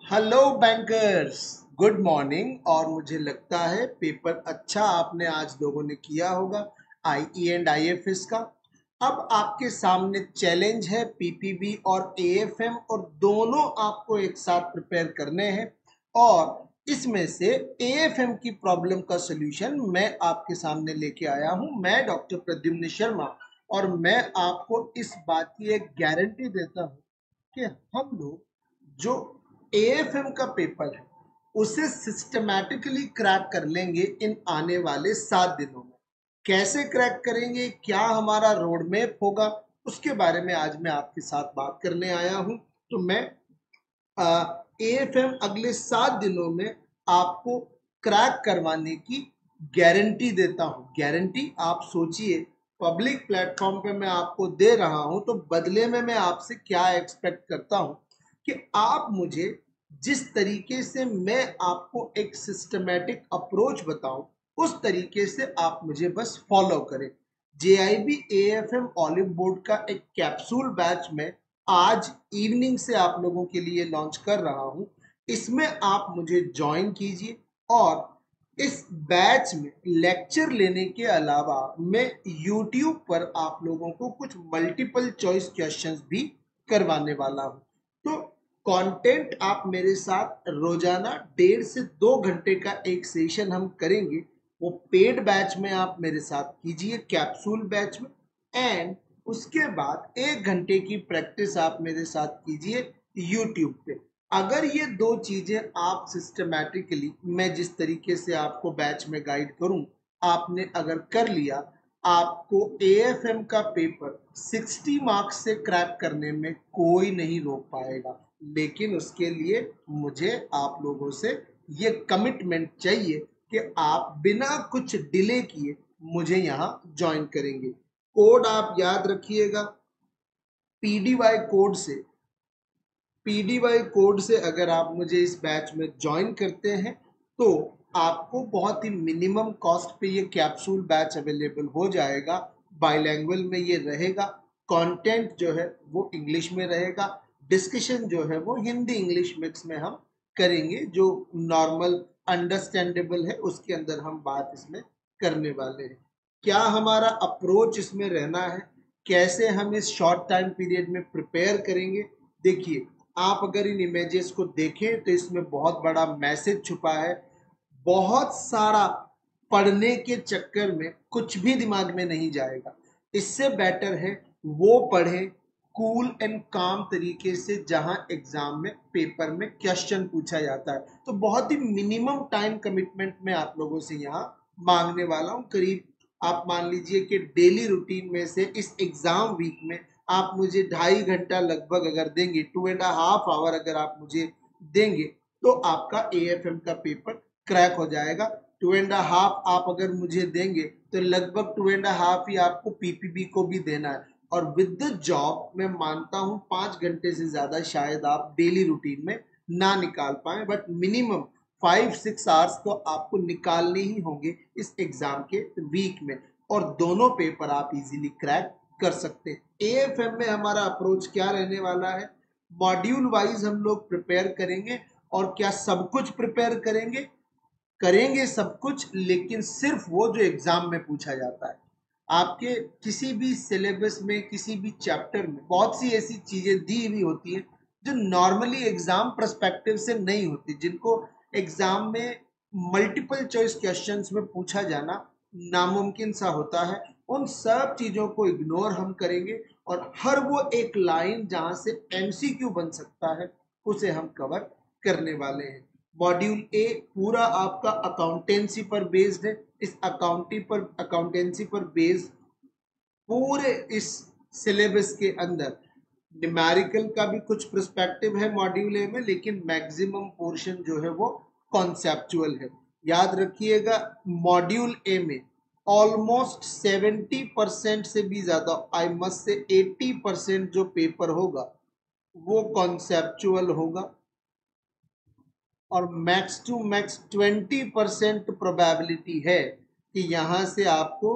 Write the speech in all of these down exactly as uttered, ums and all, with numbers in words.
Hello bankers, good morning. और मुझे लगता है पेपर अच्छा आपने आज लोगों ने किया होगा आईई एंड आईएफएस का। अब आपके सामने चैलेंज है पीपीबी और एएफएम, और दोनों आपको एक साथ प्रिपेयर करने हैं। और इसमें से एएफएम की प्रॉब्लम का सलूशन मैं आपके सामने लेके आया हूं। मैं डॉक्टर प्रद्युम्न शर्मा, और मैं आपको इस बात की एक गारंटी देता हूं कि हम लोग जो एएफएम का पेपर है उसे सिस्टमैटिकली क्रैक कर लेंगे इन आने वाले सात दिनों में। कैसे क्रैक करेंगे, क्या हमारा रोड मैप होगा, उसके बारे में आज मैं आपके साथ बात करने आया हूं। तो मैं एएफएम अगले सात दिनों में आपको क्रैक करवाने की गारंटी देता हूं। गारंटी आप सोचिए, पब्लिक प्लेटफॉर्म पे मैं आपको दे रहा हूं, तो बदले में मैं आपसे क्या एक्सपेक्ट करता हूं कि आप मुझे जिस तरीके से मैं आपको एक सिस्टमैटिक अप्रोच बताऊं, उस तरीके से आप मुझे बस फॉलो करें। जेआईबी एएफएम ऑलिव बोर्ड का एक कैप्सूल बैच में आज इवनिंग से आप लोगों के लिए लॉन्च कर रहा हूं। इसमें आप मुझे ज्वाइन कीजिए, और इस बैच में लेक्चर लेने के अलावा मैं यूट्यूब पर आप लोगों को कुछ मल्टीपल चॉइस क्वेश्चंस भी करवाने वाला हूं। तो कंटेंट आप मेरे साथ रोजाना डेढ़ से दो घंटे का एक सेशन हम करेंगे। वो पेड बैच में आप मेरे साथ कीजिए, कैप्सूल बैच में। एंड उसके बाद एक घंटे की प्रैक्टिस आप मेरे साथ कीजिए यूट्यूब पे। अगर ये दो चीजें आप सिस्टमैटिकली, मैं जिस तरीके से आपको बैच में गाइड करूं, आपने अगर कर लिया, आपको एएफएम का पेपर साठ मार्क्स से क्रैक करने में कोई नहीं रोक पाएगा। लेकिन उसके लिए मुझे आप लोगों से ये कमिटमेंट चाहिए कि आप बिना कुछ डिले किए मुझे यहाँ ज्वाइन करेंगे। कोड आप याद रखिएगा, पीडीवाई कोड से पीडीवाई कोड से अगर आप मुझे इस बैच में ज्वाइन करते हैं, तो आपको बहुत ही मिनिमम कॉस्ट पे ये कैप्सूल बैच अवेलेबल हो जाएगा। बाइलैंग्वेज में ये रहेगा, कंटेंट जो है वो इंग्लिश में रहेगा, डिस्कशन जो है वो हिंदी इंग्लिश मिक्स में हम करेंगे। जो नॉर्मल अंडरस्टैंडेबल है उसके अंदर हम बात इसमें करने वाले हैं। क्या हमारा अप्रोच इसमें रहना है, कैसे हम इस शॉर्ट टाइम पीरियड में प्रिपेयर करेंगे। देखिए, आप अगर इन इमेजेस को देखें तो इसमें बहुत बड़ा मैसेज छुपा है। बहुत सारा पढ़ने के चक्कर में कुछ भी दिमाग में नहीं जाएगा। इससे बेटर है वो पढ़ें कूल एंड काम तरीके से, जहां एग्जाम में पेपर में क्वेश्चन पूछा जाता है। तो बहुत ही मिनिमम टाइम कमिटमेंट में आप लोगों से यहाँ मांगने वाला हूँ। करीब आप मान लीजिए कि डेली रूटीन में से इस एग्जाम वीक में आप मुझे ढाई घंटा लगभग अगर देंगे, टू एंड हाफ आवर अगर आप मुझे देंगे, तो आपका एएफएम का पेपर क्रैक हो जाएगा। टू एंड हाफ आप अगर मुझे देंगे तो लगभग टू एंड हाफ ही आपको पीपीबी को भी देना है। और विद द जॉब मैं मानता हूं पांच घंटे से ज्यादा शायद आप डेली रूटीन में ना निकाल पाए, but minimum five six hours तो आपको निकालने ही होंगे इस एग्जाम के वीक में। और दोनों पेपर आप इजीली क्रैक कर सकते हैं। एएफएम में हमारा अप्रोच क्या रहने वाला है, मॉड्यूल वाइज हम लोग प्रिपेयर करेंगे। और क्या सब कुछ प्रिपेयर करेंगे? करेंगे सब कुछ, लेकिन सिर्फ वो जो एग्जाम में पूछा जाता है। आपके किसी भी सिलेबस में, किसी भी चैप्टर में बहुत सी ऐसी चीजें दी हुई होती है जो नॉर्मली एग्जाम पर्सपेक्टिव से नहीं होती, जिनको एग्जाम में मल्टीपल चॉइस क्वेश्चंस में पूछा जाना नामुमकिन सा होता है। उन सब चीजों को इग्नोर हम करेंगे, और हर वो एक लाइन जहां से एमसीक्यू बन सकता है उसे हम कवर करने वाले हैं। मॉड्यूल ए पूरा आपका अकाउंटेंसी पर बेस्ड है। इस अकाउंटी पर अकाउंटेंसी पर बेस्ड पूरे इस सिलेबस के अंदर न्यूमेरिकल का भी कुछ पर्सपेक्टिव है मॉड्यूल ए में, लेकिन मैक्सिमम पोर्शन जो है वो कॉन्सेप्चुअल है। याद रखिएगा, मॉड्यूल ए में ऑलमोस्ट सेवेंटी परसेंट से भी ज्यादा, I must say eighty percent जो पेपर होगा वो कॉन्सेप्चुअल होगा। और max to max twenty percent probability है कि यहां से आपको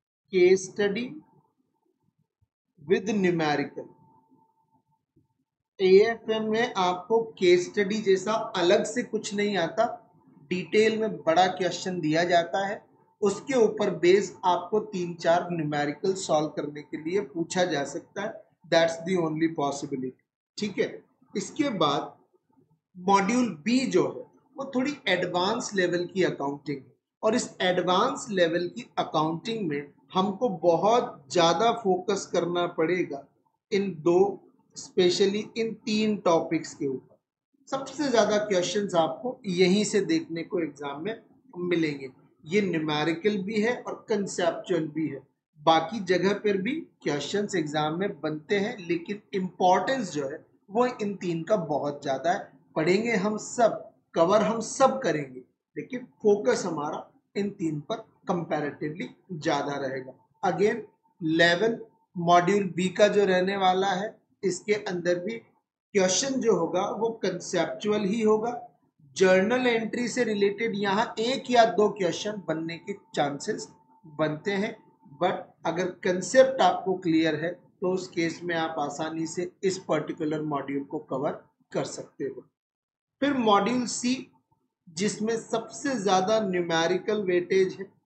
case study with numerical AFM में आपको केस स्टडी जैसा अलग से कुछ नहीं आता, डिटेल में बड़ा क्वेश्चन दिया जाता है, उसके ऊपर बेस आपको तीन चार न्यूमेरिकल सॉल्व करने के लिए पूछा जा सकता है। That's the only possibility. ठीक है, इसके बाद मॉड्यूल बी जो है वो थोड़ी एडवांस लेवल की अकाउंटिंग है, और इस एडवांस लेवल की अकाउंटिंग में हमको बहुत ज़्यादा फोकस करना पड़ेगा इन दो, स्पेशली इन तीन टॉपिक्स के ऊपर। सबसे ज़्यादा क्वेश्चंस आपको यहीं से देखने को एग्जाम में मिलेंगे। ये न्यूमेरिकल भी है और कंसेप्चुअल भी है। बाकी जगह पर भी क्वेश्चंस एग्जाम में बनते हैं, लेकिन इम्पोर्टेंस जो है वो इन तीन का बहुत ज़्यादा है। पढ़ेंगे हम सब, कवर हम सब करेंगे, लेकिन फोकस हमारा इन तीन पर कंपैरेटिवली ज़्यादा रहेगा। अगेन लेवल मॉड्यूल बी का जो रहने वाला है, इसके अंदर भी क्वेश्चन जो होगा वो कंसेप्चुअल ही होगा। जर्नल एंट्री से रिलेटेड यहाँ एक या दो क्वेश्चन बनने के चांसेस बनते हैं, बट अगर कंसेप्ट आपको क्लियर है तो उस केस में आप आसानी से इस पर्टिकुलर मॉड्यूल को कवर कर सकते हो। फिर मॉड्यूल सी, जिसमें सबसे ज्यादा न्यूमेरिकल वेटेज है,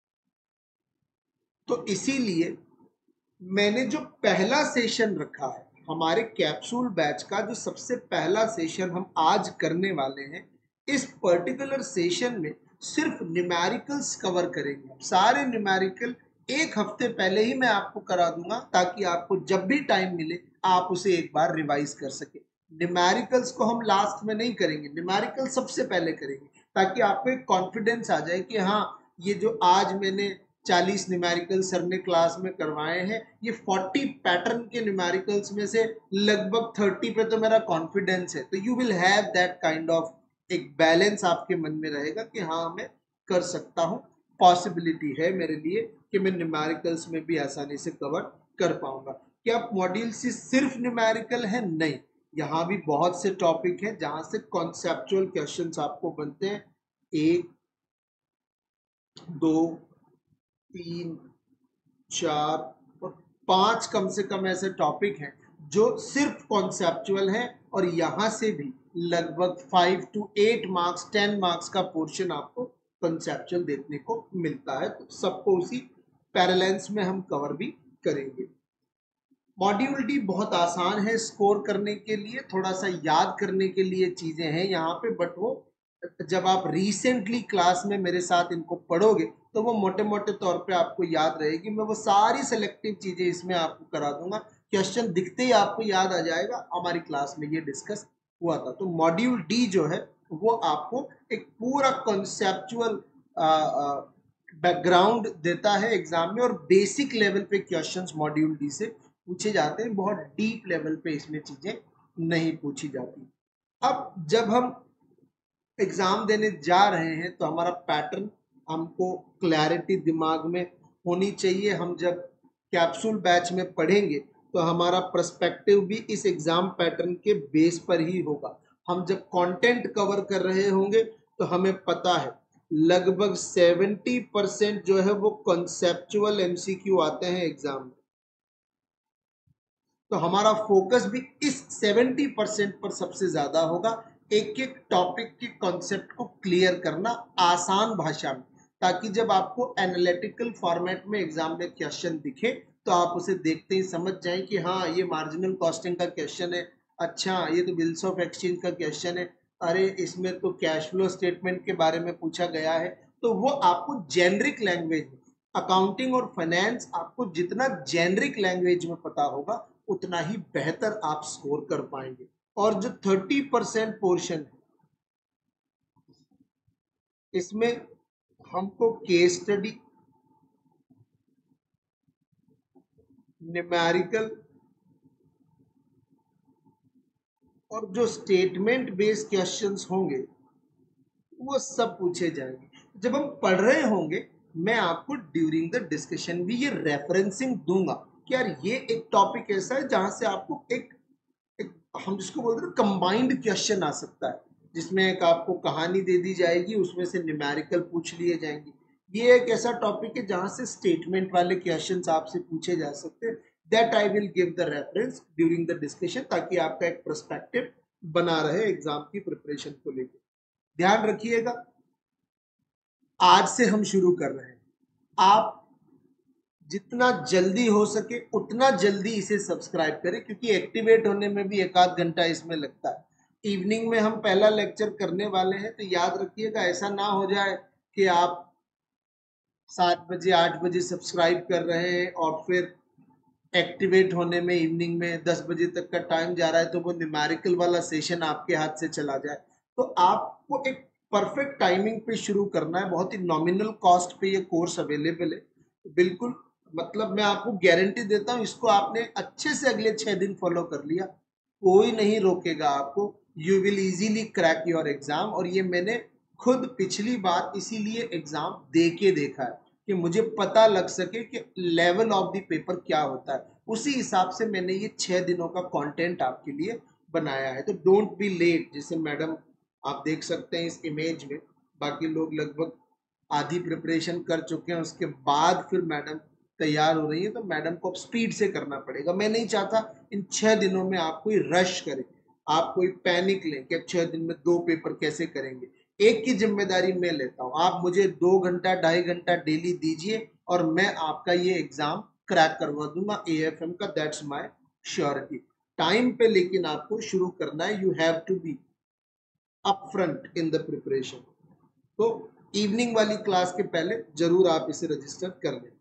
तो इसीलिए मैंने जो पहला सेशन रखा है हमारे कैप्सूल बैच का, जो सबसे पहला सेशन हम आज करने वाले हैं, इस पर्टिकुलर सेशन में सिर्फ न्यूमेरिकल्स कवर करेंगे। सारे न्यूमेरिकल एक हफ्ते पहले ही मैं आपको करा दूंगा, ताकि आपको जब भी टाइम मिले आप उसे एक बार रिवाइज कर सके। न्यूमेरिकल्स को हम लास्ट में नहीं करेंगे, न्यूमेरिकल सबसे पहले करेंगे, ताकि आपको एक कॉन्फिडेंस आ जाए कि हाँ, ये जो आज मैंने चालीस न्यूमेरिकल सर ने क्लास में करवाए हैं, ये चालीस पैटर्न के न्यूमेरिकल्स में से लगभग तीस पे तो मेरा कॉन्फिडेंस है। तो you will have that kind of एक बैलेंस आपके मन में रहेगा कि हाँ, मैं कर सकता हूँ, पॉसिबिलिटी है मेरे लिए कि मैं न्यूमेरिकल्स में भी आसानी से कवर कर पाऊंगा। क्या मॉड्यूल सी सिर्फ न्यूमेरिकल है? नहीं, यहाँ भी बहुत से टॉपिक हैं जहाँ से कॉन्सेप्चुअल क्वेश्चंस आपको बनते हैं। एक, दो, तीन, चार और पांच कम से कम ऐसे टॉपिक हैं जो सिर्फ कॉन्सेप्चुअल हैं, और यहां से भी लगभग five to eight marks, ten marks का पोर्शन आपको कॉन्सेप्चुअल देखने को मिलता है। तो सबको उसी पैरेलल्स में हम कवर भी करेंगे। मॉड्यूल डी बहुत आसान है स्कोर करने के लिए, थोड़ा सा याद करने के लिए चीजें हैं यहाँ पे, बट वो जब आप रिसेंटली क्लास में मेरे साथ इनको पढ़ोगे तो वो मोटे मोटे तौर पे आपको याद रहेगी। मैं वो सारी सेलेक्टिव चीजें इसमें आपको करा दूंगा, क्वेश्चन दिखते ही आपको याद आ जाएगा, हमारी क्लास में ये डिस्कस हुआ था। तो मॉड्यूल डी जो है वो आपको एक पूरा कॉन्सेप्चुअल बैकग्राउंड देता है एग्जाम में, और बेसिक लेवल पे क्वेश्चंस मॉड्यूल डी से पूछे जाते हैं, बहुत डीप लेवल पे इसमें चीजें नहीं पूछी जाती। अब जब हम एग्जाम देने जा रहे हैं तो हमारा पैटर्न हमको क्लैरिटी दिमाग में होनी चाहिए। हम जब कैप्सूल बैच में पढ़ेंगे तो हमारा पर्सपेक्टिव भी इस एग्जाम पैटर्न के बेस पर ही होगा। हम जब कंटेंट कवर कर रहे होंगे तो हमें पता है लगभग सेवेंटी परसेंट जो है वो कॉन्सेप्चुअल एमसीक्यू आते हैं एग्जाम में, तो हमारा फोकस भी इस सेवेंटी परसेंट पर सबसे ज्यादा होगा। एक एक टॉपिक के कॉन्सेप्ट को क्लियर करना आसान भाषा में, ताकि जब आपको एनालिटिकल फॉर्मेट में एग्जाम में क्वेश्चन दिखे तो आप उसे देखते ही समझ जाएं कि हाँ, ये मार्जिनल कॉस्टिंग का क्वेश्चन है, अच्छा ये तो बिल्स ऑफ एक्सचेंज का क्वेश्चन है, अरे इसमें तो कैश फ्लो स्टेटमेंट के बारे में पूछा गया है। तो वो आपको जेनरिक लैंग्वेज में, अकाउंटिंग और फाइनेंस आपको जितना जेनरिक लैंग्वेज में पता होगा उतना ही बेहतर आप स्कोर कर पाएंगे। और जो थर्टी परसेंट पोर्शन है इसमें हमको केस स्टडी, न्यूमेरिकल और जो स्टेटमेंट बेस्ड क्वेश्चंस होंगे वो सब पूछे जाएंगे। जब हम पढ़ रहे होंगे मैं आपको ड्यूरिंग द डिस्कशन भी ये रेफरेंसिंग दूंगा कि यार ये एक टॉपिक ऐसा है जहां से आपको एक, एक हम जिसको बोलते हैं कंबाइंड क्वेश्चन आ सकता है, जिसमें एक आपको कहानी दे दी जाएगी, उसमें से न्यूमेरिकल पूछ लिए जाएंगे। ये एक ऐसा टॉपिक है जहां से स्टेटमेंट वाले क्वेश्चंस आपसे पूछे जा सकते हैं। That I will give the reference during the discussion, ताकि आपका एक पर्सपेक्टिव बना रहे एग्जाम की प्रिपरेशन को लेकर। ध्यान रखिएगा, आज से हम शुरू कर रहे हैं। आप जितना जल्दी हो सके उतना जल्दी इसे सब्सक्राइब करें, क्योंकि एक्टिवेट होने में भी एक आध घंटा इसमें लगता है। इवनिंग में हम पहला लेक्चर करने वाले हैं, तो याद रखिएगा ऐसा ना हो जाए कि आप सात बजे आठ बजे सब्सक्राइब कर रहे हैं और फिर एक्टिवेट होने में इवनिंग में दस बजे तक का टाइम जा रहा है, तो वो न्यूमेरिकल वाला सेशन आपके हाथ से चला जाए। तो आपको एक परफेक्ट टाइमिंग पे शुरू करना है। बहुत ही नॉमिनल कॉस्ट पे ये कोर्स अवेलेबल है, बिल्कुल मतलब मैं आपको गारंटी देता हूँ, इसको आपने अच्छे से अगले छह दिन फॉलो कर लिया, कोई नहीं रोकेगा आपको। You will easily crack your exam. और ये मैंने खुद पिछली बार इसीलिए एग्जाम दे के देखा है कि मुझे पता लग सके कि लेवल ऑफ द पेपर क्या होता है। उसी हिसाब से मैंने ये छह दिनों का कंटेंट आपके लिए बनाया है। तो डोंट बी लेट। जैसे मैडम आप देख सकते हैं इस इमेज में, बाकी लोग लगभग आधी प्रिपरेशन कर चुके हैं, उसके बाद फिर मैडम तैयार हो रही है, तो मैडम को अब स्पीड से करना पड़ेगा। मैं नहीं चाहता इन छह दिनों में आप कोई रश करें, आप कोई पैनिक लें कि छह दिन में दो पेपर कैसे करेंगे। एक की जिम्मेदारी मैं लेता हूं, आप मुझे दो घंटा ढाई घंटा डेली दीजिए और मैं आपका ये एग्जाम क्रैक करवा दूंगा ए एफ एम का। That's my surety. टाइम पे लेकिन आपको शुरू करना है। You have to be upfront in the preparation. तो इवनिंग वाली क्लास के पहले जरूर आप इसे रजिस्टर कर लें।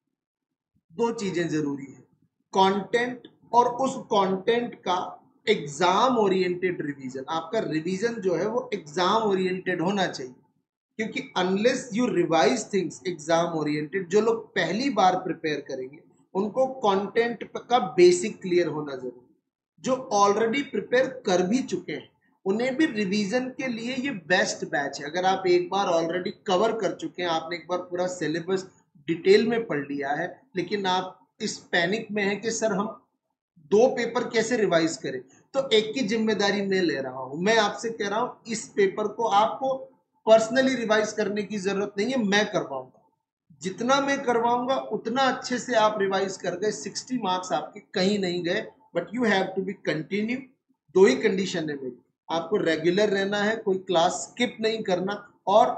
दो चीजें जरूरी है, कंटेंट और उस कंटेंट का एग्जाम ओरिएंटेड रिवीजन। आपका रिवीजन जो है वो एग्जाम ओरिएंटेड होना चाहिए, क्योंकि unless you revise things exam oriented, जो लोग पहली बार प्रिपेयर करेंगे उनको कंटेंट का बेसिक क्लियर होना जरूरी। जो ऑलरेडी प्रिपेयर कर भी चुके हैं उन्हें भी रिवीजन के लिए ये बेस्ट बैच है। अगर आप एक बार ऑलरेडी कवर कर चुके हैं, आपने एक बार पूरा सिलेबस डिटेल में पढ़ लिया है, लेकिन आप इस पैनिक में हैं कि सर हम दो पेपर कैसे रिवाइज करें, तो एक की जिम्मेदारी मैं ले रहा हूं। मैं आपसे कह रहा हूं इस पेपर को आपको पर्सनली रिवाइज करने की जरूरत नहीं है, मैं करवाऊंगा। जितना मैं करवाऊंगा उतना अच्छे से आप रिवाइज कर गए, सिक्सटी मार्क्स आपके कहीं नहीं गए। But you have to be continue. दो ही कंडीशन है मेरी, आपको रेगुलर रहना है, कोई क्लास स्किप नहीं करना, और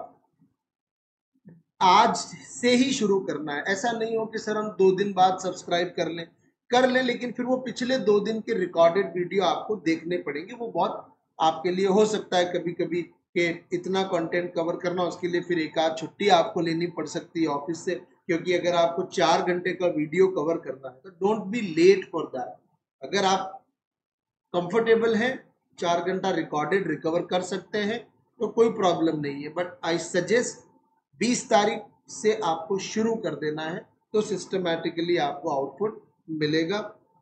आज से ही शुरू करना है। ऐसा नहीं हो कि सर हम दो दिन बाद सब्सक्राइब कर लें कर लें लेकिन फिर वो पिछले दो दिन के रिकॉर्डेड वीडियो आपको देखने पड़ेंगे। वो बहुत आपके लिए हो सकता है कभी कभी कि इतना कंटेंट कवर करना, उसके लिए फिर एक आध छुट्टी आपको लेनी पड़ सकती है ऑफिस से, क्योंकि अगर आपको चार घंटे का वीडियो कवर करना है तो don't be late for that. अगर आप कंफर्टेबल हैं, चार घंटा रिकॉर्डेड रिकवर कर सकते हैं, तो कोई प्रॉब्लम नहीं है। बट आई सजेस्ट बीस तारीख से आपको शुरू कर देना है, तो सिस्टमैटिकली आपको आउटपुट मिलेगा।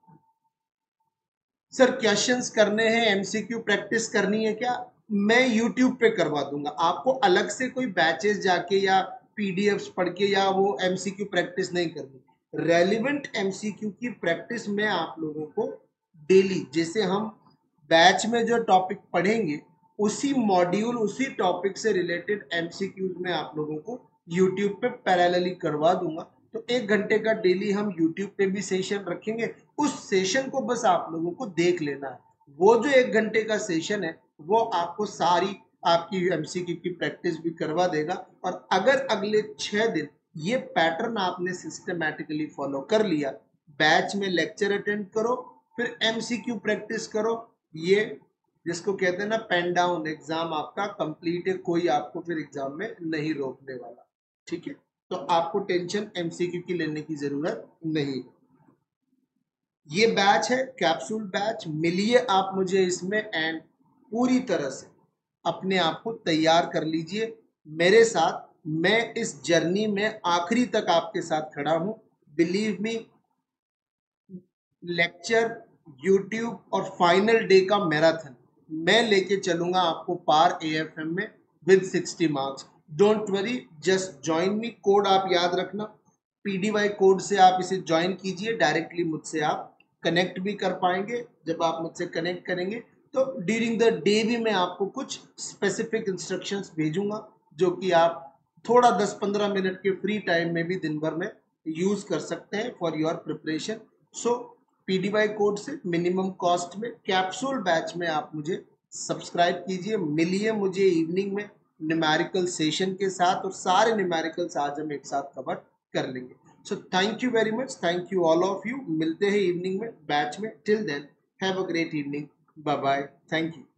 सर क्वेश्चंस करने हैं, एमसीक्यू प्रैक्टिस करनी है क्या? मैं यूट्यूब पे करवा दूंगा, आपको अलग से कोई बैचेस जाके या पीडीएफ्स पढ़ के या वो एमसीक्यू प्रैक्टिस नहीं करनी। रेलिवेंट एमसीक्यू की प्रैक्टिस मैं आप लोगों को डेली, जैसे हम बैच में जो टॉपिक पढ़ेंगे उसी मॉड्यूल उसी टॉपिक से रिलेटेड एमसीक्यूज में आप लोगों को यूट्यूब पे पैरेलली करवा दूंगा। तो एक घंटे का डेली हम यूट्यूब पे भी सेशन रखेंगे, उस सेशन को बस आप लोगों को देख लेना है। वो जो एक घंटे का सेशन है वो आपको सारी आपकी एमसीक्यू की प्रैक्टिस भी करवा देगा। और अगर अगले छह दिन ये पैटर्न आपने सिस्टमैटिकली फॉलो कर लिया, बैच में लेक्चर अटेंड करो, फिर एमसीक्यू प्रैक्टिस करो, ये जिसको कहते हैं ना पेन डाउन, एग्जाम आपका कंप्लीट है, कोई आपको फिर एग्जाम में नहीं रोकने वाला। ठीक है, तो आपको टेंशन एमसीक्यू की लेने की जरूरत नहीं। ये बैच है कैप्सूल बैच, मिलिए आप मुझे इसमें एंड पूरी तरह से अपने आप को तैयार कर लीजिए मेरे साथ। मैं इस जर्नी में आखिरी तक आपके साथ खड़ा हूं। बिलीव मी, लेक्चर, यूट्यूब और फाइनल डे का मैराथन मैं लेके चलूंगा आपको पार एएफएम में with sixty marks. Don't worry, just join me. Code आप याद रखना, पीडीवाई कोड से आप इसे ज्वाइन कीजिए, डायरेक्टली मुझसे आप कनेक्ट भी कर पाएंगे। जब आप मुझसे कनेक्ट करेंगे तो ड्यूरिंग द डे भी मैं आपको कुछ स्पेसिफिक इंस्ट्रक्शंस भेजूंगा, जो कि आप थोड़ा दस पंद्रह मिनट के फ्री टाइम में भी दिन भर में यूज कर सकते हैं for your preparation. So PDY code से मिनिमम कॉस्ट में कैप्सूल बैच में आप मुझे सब्सक्राइब कीजिए, मिलिए मुझे इवनिंग में न्यूमेरिकल सेशन के साथ, और सारे न्यूमेरिकल्स आज हम एक साथ कवर कर लेंगे। So thank you very much, thank you all of you. मिलते हैं इवनिंग में बैच में। Till then have a great evening, bye bye, thank you.